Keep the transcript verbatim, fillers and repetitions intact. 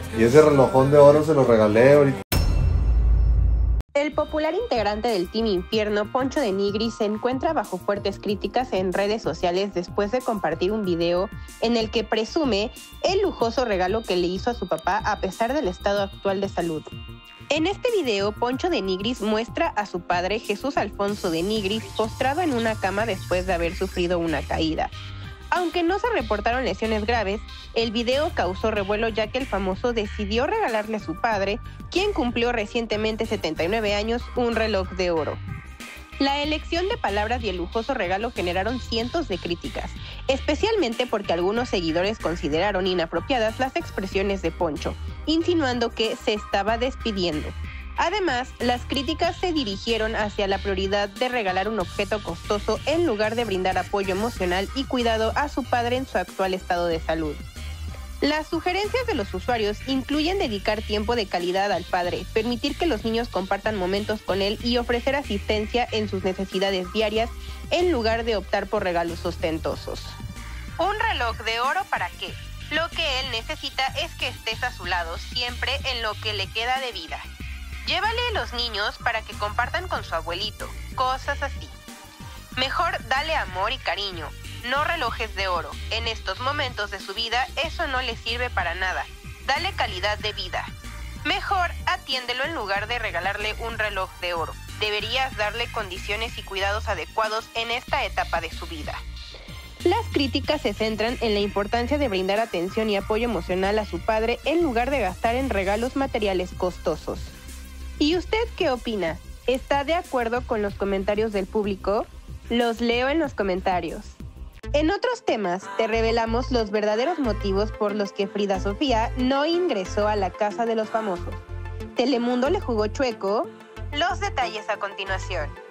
Y ese relojón de oro se lo regalé ahorita. El popular integrante del Team Infierno, Poncho de Nigris, se encuentra bajo fuertes críticas en redes sociales después de compartir un video en el que presume el lujoso regalo que le hizo a su papá a pesar del estado actual de salud. En este video, Poncho de Nigris muestra a su padre, Jesús Alfonso de Nigris, postrado en una cama después de haber sufrido una caída. Aunque no se reportaron lesiones graves, el video causó revuelo ya que el famoso decidió regalarle a su padre, quien cumplió recientemente setenta y nueve años, un reloj de oro. La elección de palabras y el lujoso regalo generaron cientos de críticas, especialmente porque algunos seguidores consideraron inapropiadas las expresiones de Poncho, insinuando que se estaba despidiendo. Además, las críticas se dirigieron hacia la prioridad de regalar un objeto costoso en lugar de brindar apoyo emocional y cuidado a su padre en su actual estado de salud. Las sugerencias de los usuarios incluyen dedicar tiempo de calidad al padre, permitir que los niños compartan momentos con él y ofrecer asistencia en sus necesidades diarias en lugar de optar por regalos ostentosos. ¿Un reloj de oro para qué? Lo que él necesita es que estés a su lado siempre en lo que le queda de vida. Llévale a los niños para que compartan con su abuelito, cosas así. Mejor dale amor y cariño, no relojes de oro. En estos momentos de su vida eso no le sirve para nada. Dale calidad de vida. Mejor atiéndelo en lugar de regalarle un reloj de oro. Deberías darle condiciones y cuidados adecuados en esta etapa de su vida. Las críticas se centran en la importancia de brindar atención y apoyo emocional a su padre en lugar de gastar en regalos materiales costosos. ¿Y usted qué opina? ¿Está de acuerdo con los comentarios del público? Los leo en los comentarios. En otros temas, te revelamos los verdaderos motivos por los que Frida Sofía no ingresó a la Casa de los Famosos. ¿Telemundo le jugó chueco? Los detalles a continuación.